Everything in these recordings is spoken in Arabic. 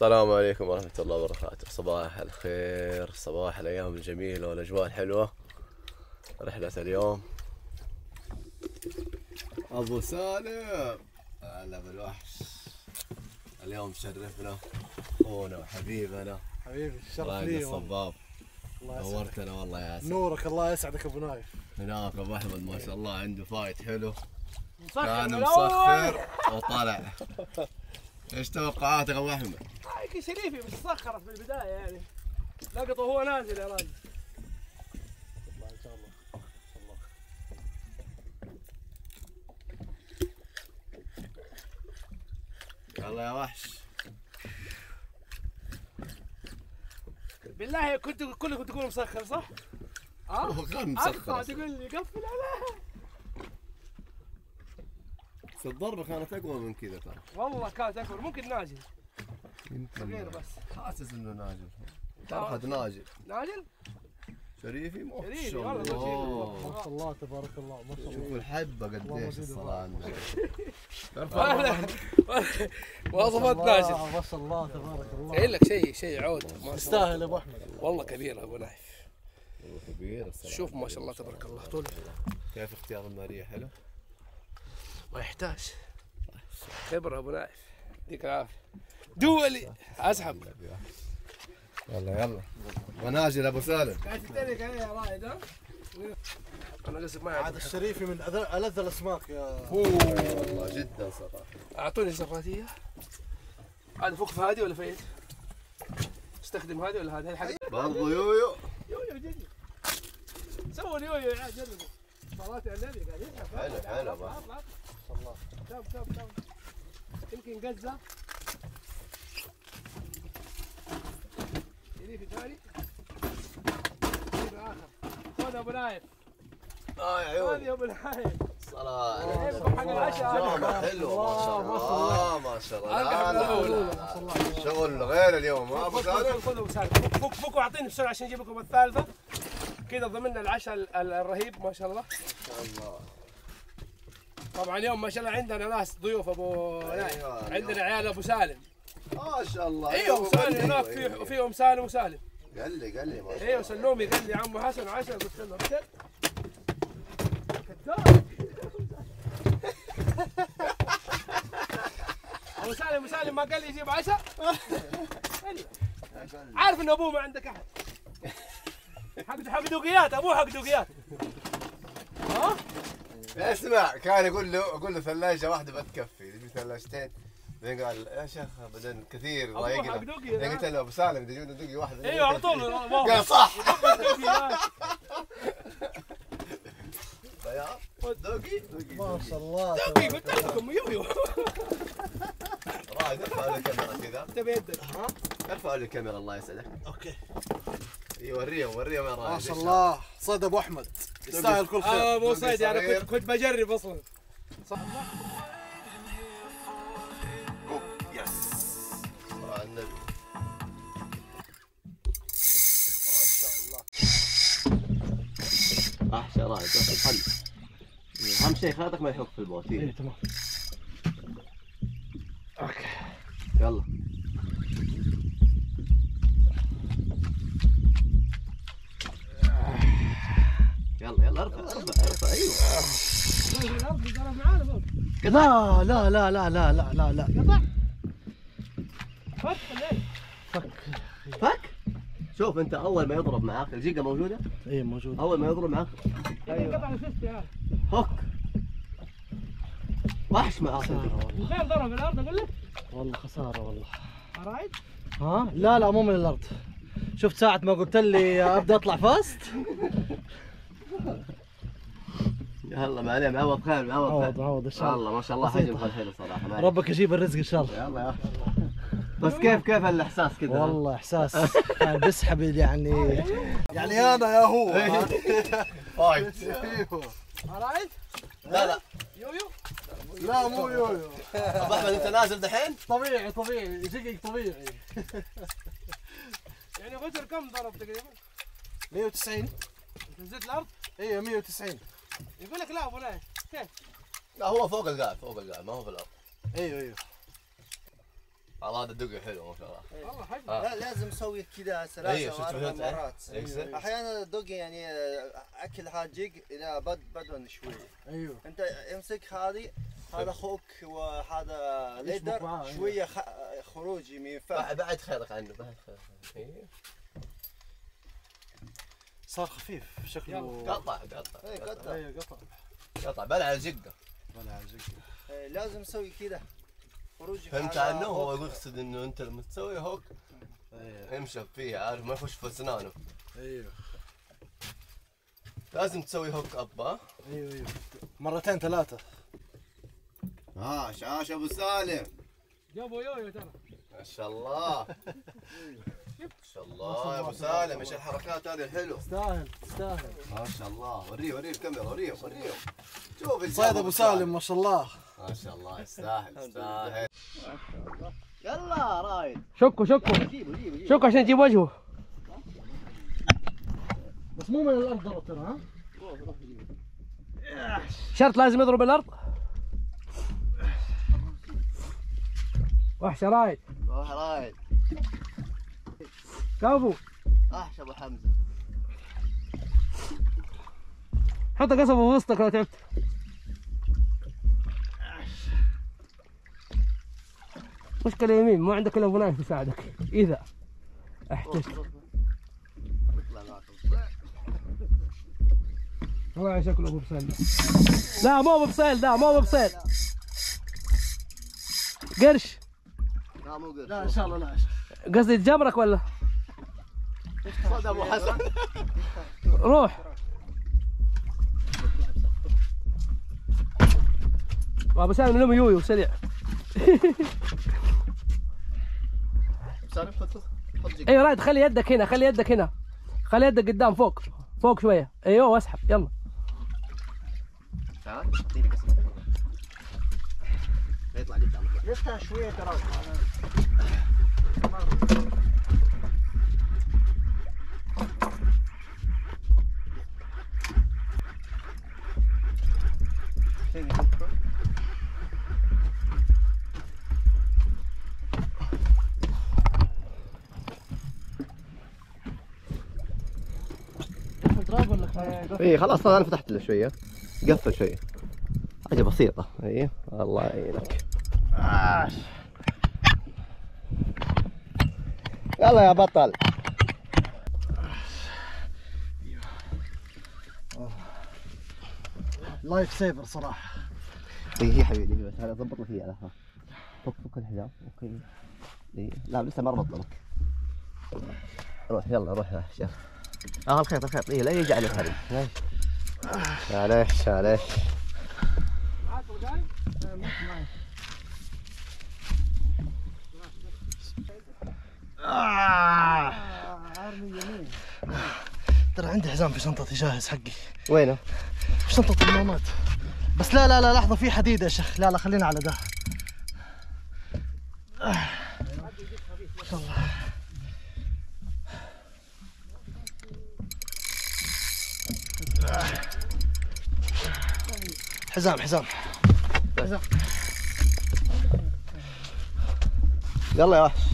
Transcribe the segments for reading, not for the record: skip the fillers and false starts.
السلام عليكم ورحمة الله وبركاته. صباح الخير، صباح الأيام الجميلة والأجواء الحلوة. رحلة اليوم أبو سالم، هلا بالوحش. اليوم شرفنا أخونا وحبيبنا حبيبي الشرف رائد لي الصباب. الله يسعدك. نورتنا والله يا سيدي. نورك، الله يسعدك ابو نايف. هناك أبو أحمد ما شاء الله عنده فايت حلو، كان مسخر مسخر وطلع. ايش توقعاتك ابو احمد؟ هيك شريفي بس سخرت في البدايه يعني، لقطه وهو نازل يا راجل. يطلع ان شاء الله ان شاء الله. يلا يا وحش. بالله كلكم تقولوا مسخر صح؟ هو كان مسخر تقول لي قفل عليه. بس الضربة كانت أقوى من كذا ترى. والله كانت اكبر، ممكن ناجل صغير يمكن بس. حاسس إنه ناجل. ترى ناجل. ناجل؟ شريفي ما شريفي شاء والله الله. ما شاء الله تبارك الله، ما شاء شوفوا الله. الحبة قديش الصلاة عنده. مواصفات ناجل. ما شاء الله تبارك الله. قايل لك شيء عود ما شاء الله. يستاهل ابو احمد. والله كبير ابو نايف. كبير الصراحة. شوف ما شاء الله تبارك الله طول. كيف اختيار المارية حلو؟ ما يحتاج خبرة ابو نايف، يديك العافية. دولي اسحب. يلا وناجل ابو سالم. قاعد تتريق علي يا رائد ها؟ انا قصدي ما عاد الشريفي من ألذ الاسماك يا والله جدا صراحة. اعطوني زراتية. هذا فوق في هذه ولا في ايش؟ استخدم هذه ولا هذه؟ هذه حق برضو يويو. يويو جدي. سووا اليويو يا عيال جربوا. صلاتي على النبي قاعد يسحب. حلو اطلع ما شاء الله. كم يمكن قزة. شريفي ثاني. شريفي اخر. خذ ابو نايف. يا خذ عيوني. يا ابو نايف. الصلاة جايبكم حق العشاء. يوم حلو ما شاء الله. ما شاء الله. لا لا ما شاء الله. لا. شغل غير اليوم ها ابو سالم. خذوا سالم. فك واعطيني بسرعه عشان اجيب لكم الثالثه. كذا ضمننا العشاء الرهيب ما شاء الله. الله. طبعا اليوم ما شاء الله عندنا ناس ضيوف ابو نايف. أيوة. عندنا عيال ابو سالم. ما شاء الله. ايوه سالم هناك فيهم سالم وسالم. قال لي ما شاء الله. ايوه سلومي قال لي عمو حسن وعشاء، قلت له ابشر. كذاب. ابو سالم ما قال لي يجيب عشاء. عارف ان ابوه ما عندك احد. حق دوقيات، ابوه حق دوقيات. ها؟ اسمع، كان يقول له ثلاجة واحدة بتكفي، يجيب ثلاجتين. بعدين قال يا شيخ بعدين كثير ضايقنا. بعدين قلت له ابو سالم تجيب لنا دوقي واحدة. ايوه على طول. قال صح. دوقي ما شاء الله. دوقي قلت لكم يويو. رائد ارفع لي الكاميرا كذا. انت بيدك. ها؟ ارفع لي الكاميرا الله يسعدك. اوكي. وريهم وين رائد. ما شاء الله صيد ابو احمد يستاهل كل خير. ابو صيد انا كنت بجرب اصلا. صح. النبي. ما شاء الله. احشى رائد الحل. اهم شيء خاطرك ما يحك في البوت. ايه تمام. اوكي. يلا. يلا ارفع ايوه. لا لا لا لا لا لا لا لا. فك فك. شوف انت اول ما يضرب معاك الجيجا موجوده؟ ايه موجود. اول ما يضرب معاك قطع الفست يا هوك. وحش معاك. فين ضرب الارض اقول لك؟ والله خساره والله. رايد؟ ها؟ لا لا مو من الارض. شفت ساعة ما قلت لي ابدا اطلع فاست؟ يلا ما عليه معوض خير معوض ان شاء الله. والله ما شاء الله حجم حلو صراحه. ربك يجيب الرزق ان شاء الله. يلا يا اخي. بس كيف الاحساس كذا؟ والله احساس كان بسحب يعني انا يا هو. فايت. رايد؟ لا يويو؟ لا مو يويو. ابو احمد انت نازل دحين؟ طبيعي شقق طبيعي. يعني غتر كم ضرب تقريبا؟ 190. نزلت الارض؟ ايه 190. يقول لك لا ابو نايف كيف؟ لا هو فوق القاع ما هو في الارض. ايوه والله هذا الدقي حلو ما شاء الله. والله حلو. لا لازم نسوي كذا 3 أو 4 مرات. احيانا الدقي يعني اكل حاجق الى بدون شوي. ايوه انت امسك هذا اخوك وهذا ليدر شويه خروجي من فم. بعد خيرك عنه بعد خيرك. صار خفيف شكله. قطع قطع بلع الزقه. لازم نسوي كذا خروجي. فهمت عنه؟ هو يقصد انه انت لما تسوي هوك يمشي فيه، عارف ما يخش في اسنانه. ايوه لازم تسوي هوك اب. ها؟ ايوه مرتين 3. عاش ابو سالم. جابوا يويو ترى. ما شاء الله ما شاء الله يا ابو سالم، ايش الحركات هذه الحلوه. تستاهل ما شاء الله. وريه الكاميرا وريه شوف صيد ابو سالم ما شاء الله. ما شاء الله يستاهل. يلا رايد. شكوا عشان تجيب وجهه. بس مو من الارض ضرب ترى. ها شرط لازم يضرب الارض. وحش رايد. كفو. احش ابو حمزه. حط قصبه في وسطك لو تعبت. مشكلة يمين مو عندك الا ابو نايف يساعدك اذا احتجت. والله شكله ابو بصيل. لا مو ابو بصيل، لا مو ابو بصيل. قرش. لا مو قرش. لا ان شاء الله لا. قصدي تجمرك ولا؟ صد ابو حسن. روح. ابو سالم لهم يويو سريع. سالم خذ ايوه رايد خلي يدك هنا، خلي يدك قدام فوق شويه. ايوه واسحب يلا. تعال اعطيني قسمه يطلع قدامك. لفتها شويه ترى. اي خلاص انا فتحت له شويه، قفل شويه، حاجه بسيطه. اي الله يعينك. يلا يا بطل. لايف سيفر صراحه. هي حبيبي بس انا اضبط لك اياها. فك الحزام. اوكي لا لسه ما ربط لك. روح يلا روح يا شيخ. الخيط ايه لا يجي على الحريم. معليش ترى عندي حزام في شنطتي جاهز حقي. وينه؟ في شنطة النومات. بس لا لحظة في حديدة يا شيخ. لا خلينا على ده. ما شاء الله. حزام يلا يا وحش.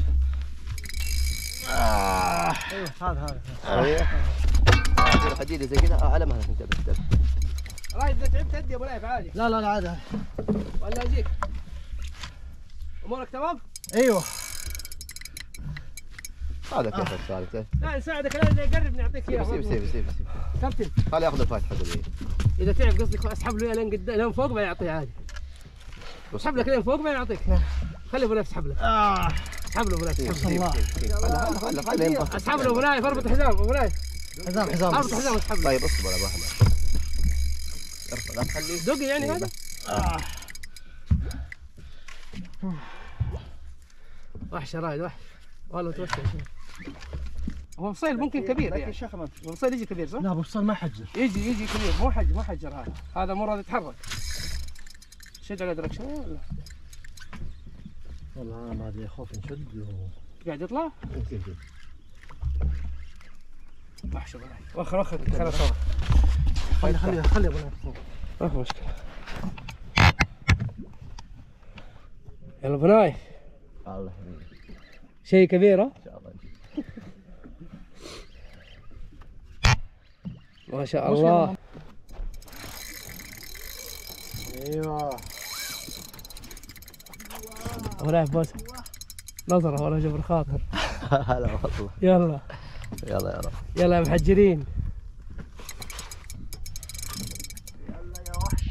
ايوه هذا ايوه حديده زي كذا على مهلك. انتبه رايد اذا تعبت هدي ابو نايف عادي. لا عادي ولا اجيك. امورك تمام؟ ايوه هذا كيفك صار. لا نساعدك لازم يقرب نعطيك اياه. سيب كابتن خليه ياخذ الفاتحه حقه. اذا تعب قصدك اسحب له لين قدام لين فوق ما يعطيه عادي. اسحب لك لين فوق ما يعطيك. خلي ابو نايف يسحب لك. اسحب له ابو نايف. ما شاء الله. خليه اسحب له ابو نايف. اربط الحزام ابو نايف. حزام اربط الحزام واسحب له. طيب اصبر يا ابو احمد. ارفع لا تخليه دقي يعني هذا. وحش رايد وحش والله توسع. هو فصيل ممكن كبير يعني. هو فصيل يجي كبير صح؟ لا ابو فصيل ما يحجر. يجي كبير مو حجر هذا مو راضي يتحرك. شد على دركشن ولا؟ والله انا ما ادري خوف نشد قاعد يطلع؟ وحش ابو نايف. وخر خلينا صور. خلي ابو نايف صور. ما في مشكلة. يلا ابو نايف الله يحميك. شيء كبير ها؟ ان شاء الله. ما شاء الله. ايوه ولا بوس نظرة ولا جبر خاطر. هلا والله. يلا يلا يا رب. يلا يا محجرين. يلا يا وحش.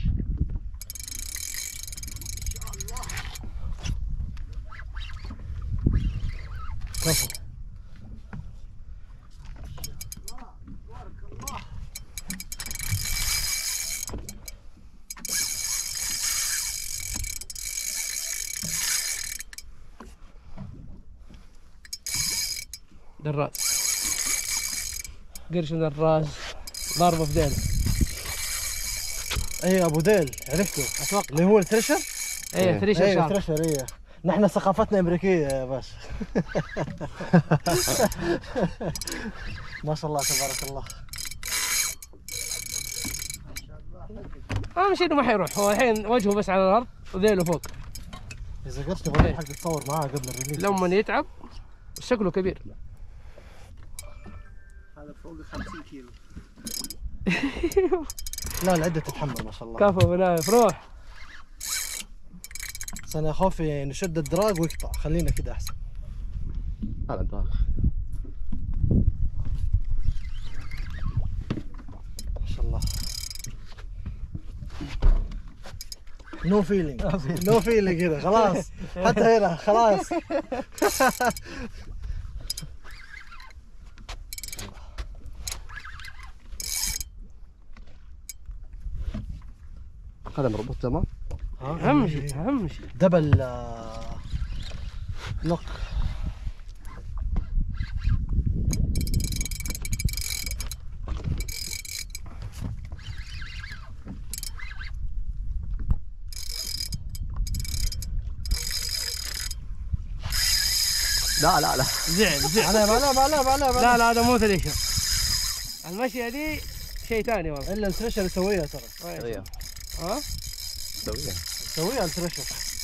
كفو. دراس قرش من الراس ضربه في ديله. اي ابو ديل عرفته اتوقع اللي هو الترشر. ايه ثريشر اي شارك. الترشر اي. نحن ثقافتنا امريكيه يا باشا. ما شاء الله تبارك الله. اهم شيء انه ما حيروح، هو الحين وجهه بس على الارض وذيله فوق. اذا قرش تبغى حق تصور معاه قبل الريليز. لما يتعب شكله كبير. هذا فوق 50 كيلو. لا العده تتحمل ما شاء الله. كفو بنايف روح. بس انا خوفي نشد الدراج ويقطع، خلينا كده احسن. هلا دراج. ما شاء الله. نو فيلينج نو فيلينج كده خلاص. حتى هنا خلاص. قدم مربوط تمام. اهم شيء اهم شيء. دبل لوك. لا لا لا. زعل لا لا هذا مو ثريشر. المشية دي شيء ثاني والله. الا الترشر يسويها ترى. سويها. ها؟ سويها. يسويها الترشر.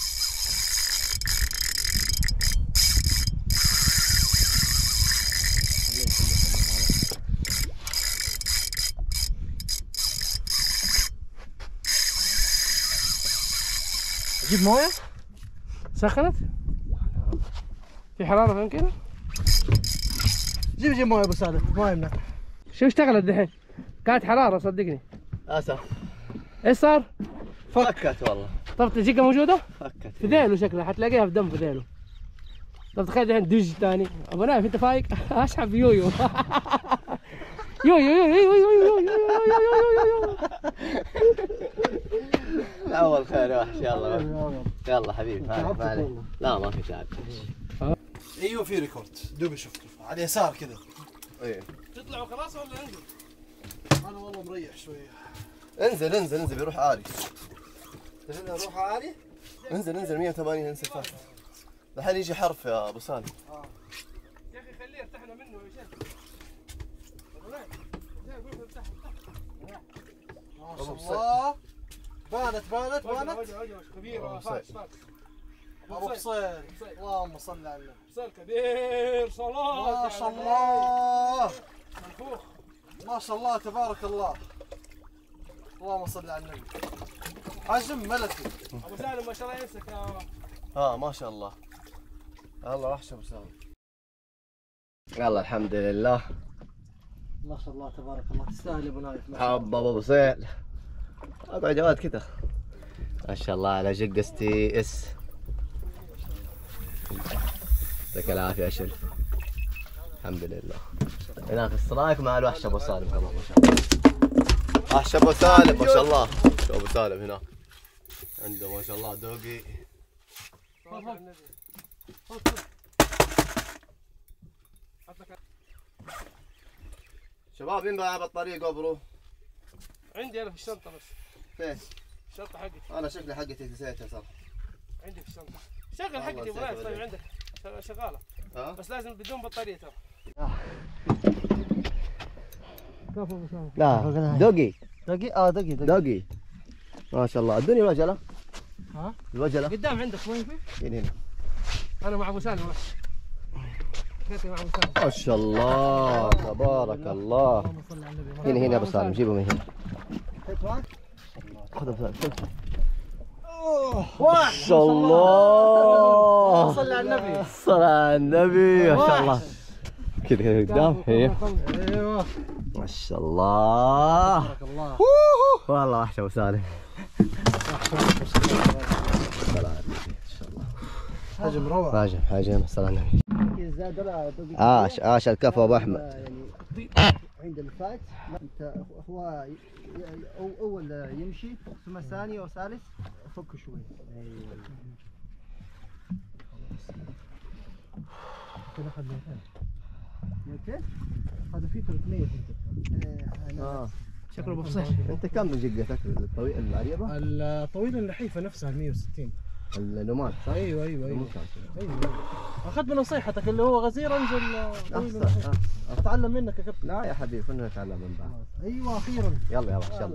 اجيب مويه؟ سخنت؟ في حرارة يمكن؟ جيب مويه ابو سالم، ما يمنع. شو اشتغلت دحين؟ كانت حرارة صدقني. اسف. ايش صار؟ فكت والله. طب الجيكة موجودة؟ فكت. في ذيله شكلها حتلاقيها في دم في ذيله. طب تخيل الحين دج ثاني. ابو نايف انت فايق؟ اسحب يويو. يويو. اول خير يا وحش. يلا يلا حبيبي. ما عليك. لا ما في تعب. ايوه في ريكورد دوبي شفته على اليسار كذا. ايه تطلعوا خلاص ولا انزل؟ انا والله مريح شويه. انزل بيروح عالي. نروح عالي. انزل 180 انزل فاست. الحين يجي حرف يا ابو سالم. يا اخي خليه ارتحنا منه يا شيخ. ما شاء الله. بانت كبير فاكس. ابو بصير. اللهم صل على النبي. بصير كبير صلاة. ما شاء الله. منفوخ. ما شاء الله تبارك الله. اللهم صل على النبي. حجم ملكي. ابو سالم ما شاء الله يمسك ما شاء الله. الله وحش ابو سالم. يلا الحمد لله. ما شاء الله تبارك الله. تستاهل يا ابو نايف. حب ابو بصيل. اقعد جواد كذا. ما شاء الله على جقس تي اس. يعطيك العافيه يا شرف. الحمد لله. هناك السترايك مع الوحش ابو سالم كمان ما شاء الله. وحش ابو سالم ما شاء الله. شوف ابو سالم هناك عنده ما شاء الله دوقي. شباب مين معاه بطاريه جو برو؟ عندي انا في الشنطة بس. فين؟ الشنطة حقتي. انا شكلي حقتي نسيتها صراحه. عندي في الشنطة. شغل حقتي ابو نايف. طيب عندك شغالة. بس لازم بدون بطارية ترى. كفو ابو سالم. لا دوقي دقي. ما شاء الله. ادوني الوجله. ها؟ الوجله قدام عندك وين في؟ هنا انا مع ابو سالم. كيف مع ابو سالم؟ ما شاء الله تبارك الله. اللهم صل على النبي. هنا ابو سالم جيبه من هنا. هيك معك؟ خذ ابو سالم. ما شاء الله. صل على النبي. صل على النبي ما شاء الله. كذا قدام هي. ايوه ما شاء الله. تبارك الله. والله وحش ابو سالم. حجم روعه. حاجم صل على النبي. زاد عاش الكفو ابو احمد. يعني عند الفات انت هو اول يمشي ثم ثاني وثالث فك شوي. كذا اخذ 200. 200 هذا فيه 300. انا شكله بفصيح. انت كم جقتك الطويل العريضه؟ الطويله النحيفه نفسها 160. النومان صح؟ ايوه ممتاز. ايوه اخذت من نصيحتك اللي هو غزير انزل. احسن. اتعلم منك يا كابتن. لا يا حبيبي كنا نتعلم من بعض. ايوه اخيرا. يلا ان شاء يلا الله.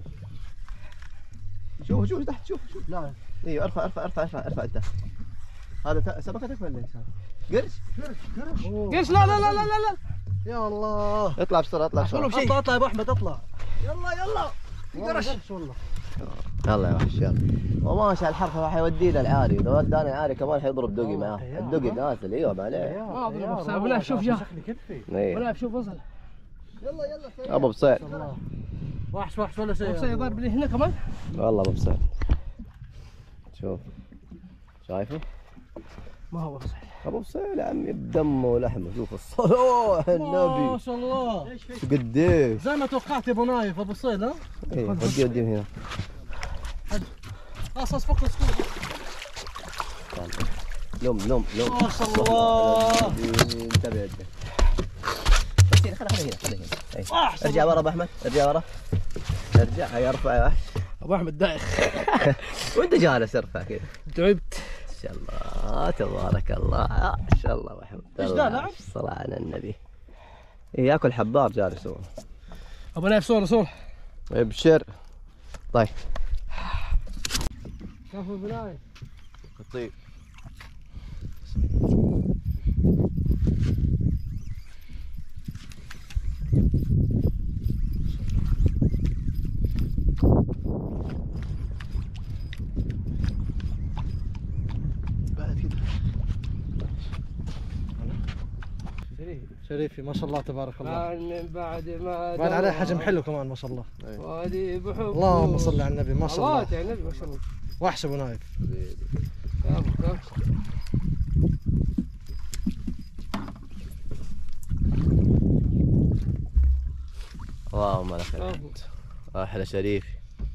يلا شوف تحت شوف. لا ايوه ارفع انت. هذا سمكتك ولا ايش؟ قرش؟ قرش. لا يا الله. اطلع بسرعه اطلع بسرعه. اطلع يا ابو احمد اطلع. يلا في قرش والله. يلا يا وحش يلا. وماشي الحرف راح يودينا العاري، اذا ودانا العاري كمان حيضرب دقي معاه. الدقي نازل ايوه ما عليه. ما اضرب بس ولا شوف يا ايوه ولا شوف وصل. يلا ابو بصير. وحش ولا شيء. وصل ضارب لي هنا كمان. والله ابو بصير. شوف شايفه؟ ما هو صحيح. ابو بصير يا عمي بدمه ولحمه. شوف الصلاة على النبي. ما شاء الله. شو قديش؟ زي ما توقعت يا ابو نايف ابو صيد. ها ايه وديه هنا. خلاص فك السكوب. لوم ما شاء الله. انتبه يدك. بس خلها هنا. ارجع ورا ابو احمد ارجع ورا. ارجع هيا ارفع يا وحش. ابو احمد دايخ. وانت جالس ارفع كذا. تعبت. ما شاء الله تبارك الله. ما شاء الله محمد. ايش ذا لعب؟ الصلاة على النبي. ياكل حبار جالس هو. ابو نايف صورة. ابشر. طيب. شوفوا ابو نايف. طيب. شريفي ما شاء الله تبارك الله. من بعد ما بعد عليه حجم حلو كمان ما شاء الله. وادي بحب. اللهم صل على النبي ما شاء الله. الله النبي ما شاء الله. وحش ابو نايف. اللهم لك الحمد. احلى شريفي.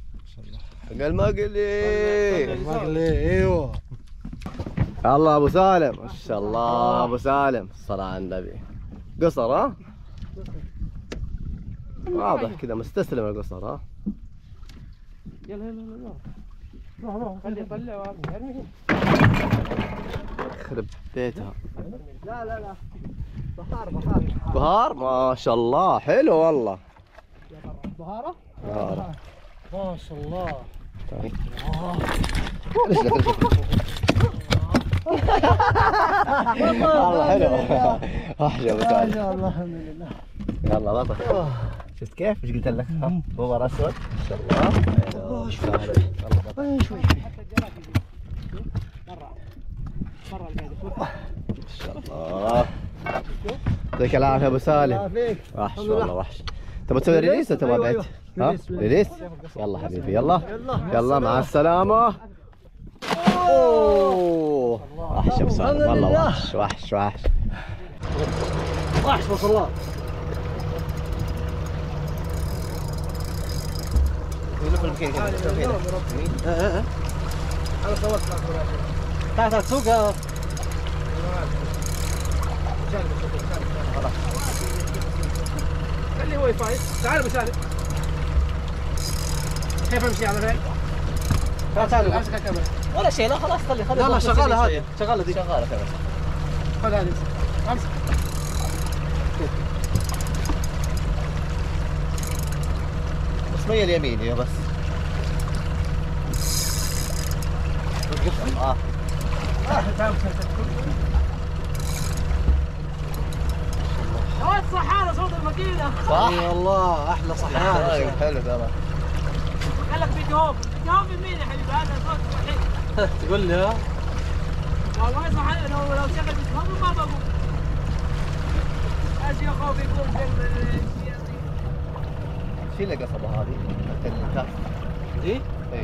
المقلي. ايوه. الله ابو سالم ما شاء الله ابو سالم الصلاة على النبي. قصر ها؟ واضح كذا مستسلم القصر ها؟ يلا روح خلي يطلع وارمي. يخرب بيتها. لا بهار ما شاء الله حلو والله. بهارة؟ بهارة ما شاء الله. طيب. والله حلو. وحش ابو سالم. الله الحمد لله. يلا بطل. شفت كيف؟ ايش قلت لك؟ بوبر اسود ما شاء الله. شوي برا البيت. ما شاء الله. يعطيك العافيه ابو سالم. وحش والله وحش. تبغى تسوي ريليس ولا تبغى بعد؟ ها؟ ريليس؟ يلا حبيبي يلا مع السلامة. اوه وحش ابو سالم والله وحش. وحش ما شاء الله. يلف المكين كذا. انا صورت تعال سوقها. خلي هو يفايز. تعال ابو سالم. كيف امشي على فين؟ تعال امسك الكاميرا. ولا شيء لا خلاص خلي لا شغالة هذه شغالة دي. شغالة كمان. خذ هذه امسك. بس ميل اليمين هي بس. وين صحانه صوت الماكينه؟ صح؟ اي والله احلى صحيان. حلو ترى. قال لك فيديو هوب مين يا حبيبي؟ هذا صوت الوحيد. تقول لي ها؟ والله صح لو شغل فيديو هوب ما بقول. ايش يا خوفي يقول شيل القصبة هذه. الكاس. دي؟ اي.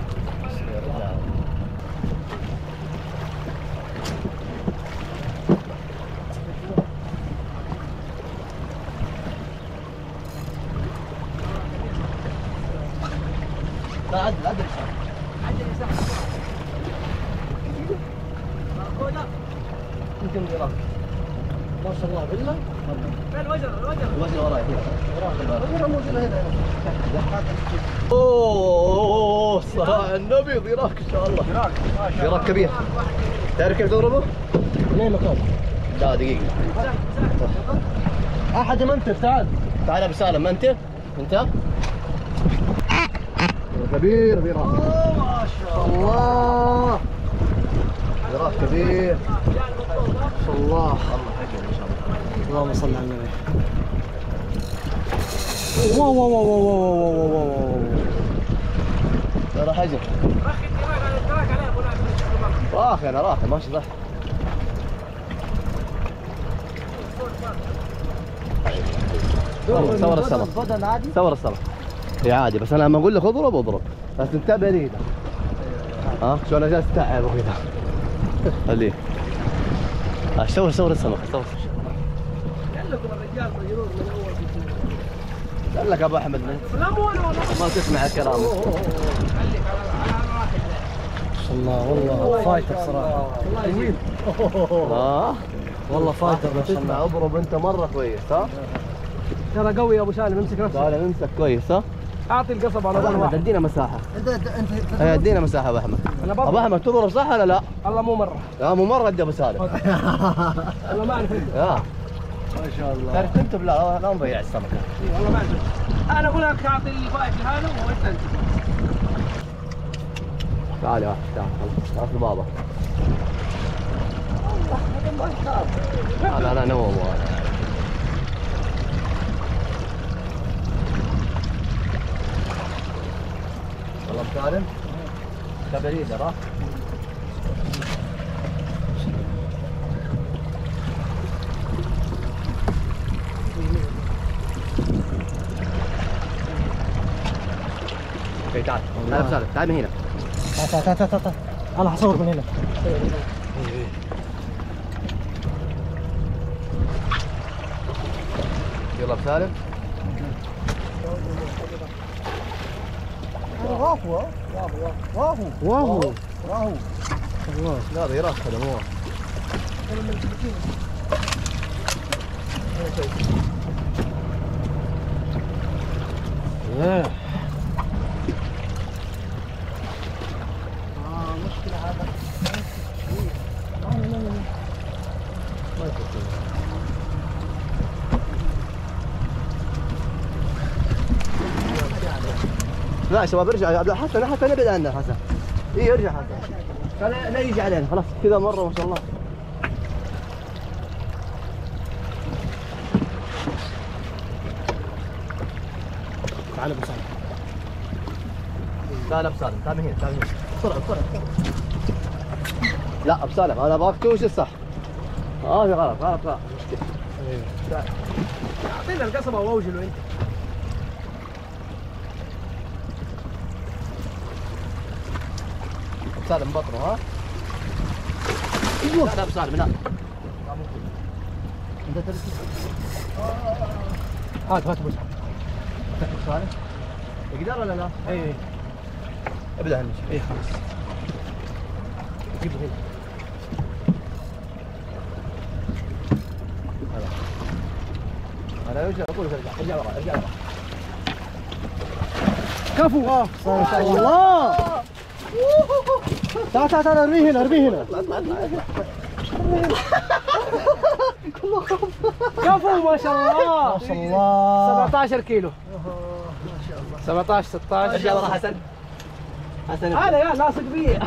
لا عدل عدل يسحب. يمكن دراك. ما شاء الله بالله. فين الوجه؟ الوجه وراي الوجه موجودة هنا. اوه صراع النبي ضراك ان شاء الله. ضراك كبير. تعرف كيف تضربه؟ ليه مكان؟ لا دقيقة. احد منتف تعال. تعال ابو سالم منتف انت. كبير ضراك. ما شاء الله. ضراك كبير. ما شاء الله. الله حقه ان شاء الله. اللهم صل على النبي. واو واو واو واو واو واو واو. ترى حجر. رخي الدراك عليه ابو ناس. راخي انا راخي ماشي صح. صور السمك. بدل عادي؟ صور السمك. هي عادي بس انا لما اقول لك اضرب بس انتبه لي. ها شو انا جالس اتعب وكذا. خليه. صور السمك صور. قال لكم الرجال مجنون من اول. قال لك ابو احمد لا مو انا والله. ما تسمع الكلام. خليك على راحتك. ما شاء الله والله فايتر صراحه. والله يجيب. والله فايتر ما شاء الله. تسمع اضرب انت مره كويس ها؟ ترى قوي يا ابو سالم امسك نفسك. تعال امسك كويس ها؟ اعطي القصب على ابو ظهر احمد واحد. ادينا مساحه. انت ادينا مساحه ابو احمد. انا ابو بضرب. احمد تضرب صح ولا لا؟ والله مو مره. لا مو مره ادي ابو سالم. والله ما اعرف انت. ها ما شاء الله. تعرف انت لا نضيع السمكه. والله ما اعرف. انا اقول لك اعطي الفائز لهذا وانت انت. تعال يا واحد تعال خلاص بابا. انا نوم وانا. والله مسالم كبريده راح. اوكي تعال تعال مسالم تعال من هنا. تعال انا حصور من هنا. يلا بسالم. واهو واهو واهو واهو. لا ضيراك هذا مو. مشكلة هذا. لا يا شباب ارجع حسن نبعد عنه حسن. اي ارجع حسن. لا يجي علينا خلاص كذا مره ما شاء الله. تعال ابو سالم. لا ابو سالم تعال من هنا تعال من هنا بسرعه بسرعه. لا ابو سالم انا ابغاك توش الصح. في غلط مشكله. اعطينا القصبه واوجله انت. ابو سالم بطنه ها. ايوه لا ابو سالم لا. انت تبي هات ابو سالم. ابو سالم يقدر ولا لا؟ اي ابدا عنه. اي خلاص. جيبه هنا. انا ارجع اقول ارجع ورا ارجع ورا. كفو. ما شاء الله. تعال ارميه هنا كفو ما شاء الله. ما شاء الله. 17 كيلو. 17 16. ارجع ورا حسن. هذا يا لاصق بي.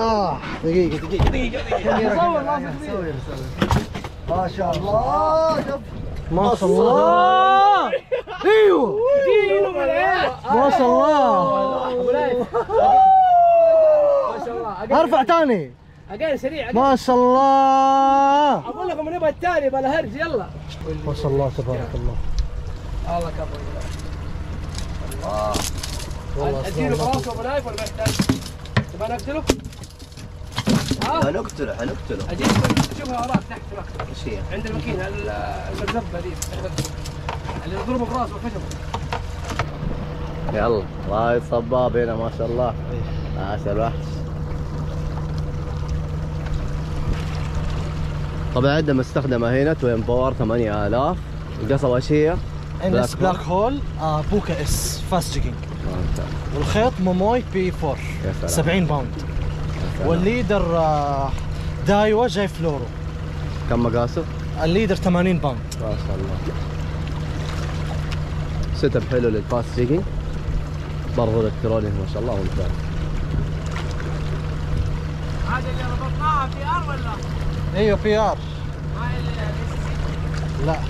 دقيقة صور لاصق بي. ما شاء الله. ما شاء الله. ايوه دينه بالعين. ما شاء الله. ابو لايف. ما شاء الله. ارفع ثاني. اقل سريع. ما شاء الله. اقول لكم نبغى الثاني بلا هرج يلا. ما شاء الله تبارك الله. الله كبر. الله. اديله براسه ابو لايف ولا ما يحتاج؟ تبغى نقتله؟ حنقتله حنقتله. اجيب شوفها وراك تحت هناك. ايش هي؟ عند الماكينه المرزبه ذي اللي يضربه براسه خشبه. يلا رايد صباب هنا ما شاء الله. عاش الوحش. طبعا عندنا مستخدمه هنا توين باور 8000. القصبه ايش هي؟ NS بلاك هول بوكا اس فاست جيجينج. والخيط موموي بي 4 70 باوند. والليدر دايوا جاي فلورو. كم مقاسه؟ الليدر 80 باوند. ما شاء الله. سيت اب حلو للفاست جيجينج. برضه الكتروني ما شاء الله ممتاز. هذا اللي ربطناها في ار ولا؟ ايوه بي ار. ما هي اللي لا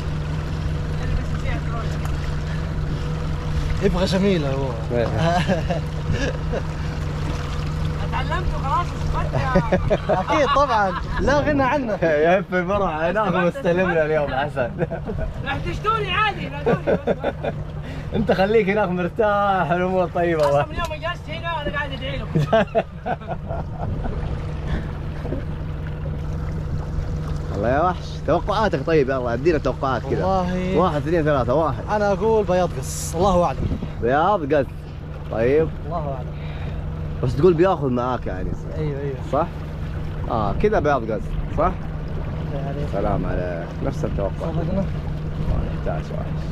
يبغى جميله هو. تعلمت وخلاص استفدت يا اكيد طبعا لا غنى عنه. يهف بروح ناخذ مستلمنا اليوم حسن. راح تشتوني عادي نادوني. انت خليك هناك مرتاح الامور طيبه. اصلا من يوم ما جلست هنا انا قاعد ادعي لهم. الله يا وحش. توقعاتك طيب يلا ادينا توقعات كذا. والله 1 2 3 1. انا اقول بياض قص الله اعلم. بياض قد. طيب الله اعلم. بس تقول بياخذ معاك يعني. ايوه صح؟ كذا بياض قص صح؟ يعني سلام عليك. نفس التوقع. صدقنا. ما يحتاج وحش.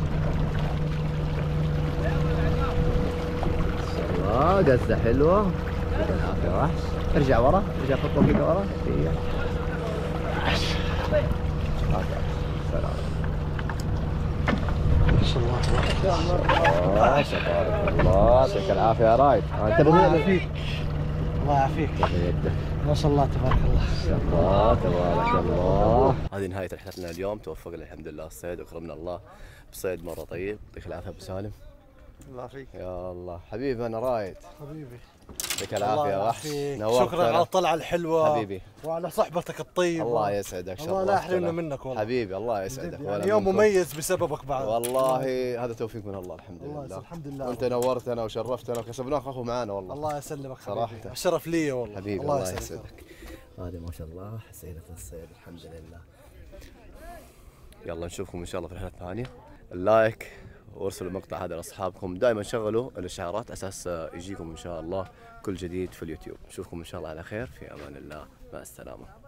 ما شاء الله قزة حلوة. يعطيك العافية وحش. ارجع ورا، ارجع خطوة كذا ورا. ايوه. سلام. ما شاء الله ما شاء الله. يعطيك العافية يا رايد. انت بغينا فيك. الله يعافيك. ما شاء الله تبارك الله. ما شاء الله تبارك الله. هذه نهاية رحلتنا اليوم. توفقنا الحمد لله الصيد وكرمنا الله بصيد مرة طيب. يعطيك العافية ابو سالم. الله يعافيك. يا الله حبيبي انا رايد. حبيبي يعطيك العافية يا وحش. شكرا على الطلعة الحلوة حبيبي وعلى صحبتك الطيبة. الله يسعدك. الله لا يحرمنا منك والله حبيبي. الله يسعدك. يعني يوم مميز بسببك بعد. والله هذا توفيق من الله الحمد لله. الله الحمد لله. وانت نورتنا وشرفتنا وكسبناك اخو معانا والله. الله يسلمك صراحة. حبيبي. الشرف لي والله. حبيبي الله يسعدك. هذه ما شاء الله حسينة الصيد الحمد لله. يلا نشوفكم ان شاء الله في رحلة ثانية. اللايك وارسلوا المقطع هذا لاصحابكم. دائما شغلوا الاشعارات اساس يجيكم ان شاء الله كل جديد في اليوتيوب. نشوفكم ان شاء الله على خير في امان الله. مع السلامة.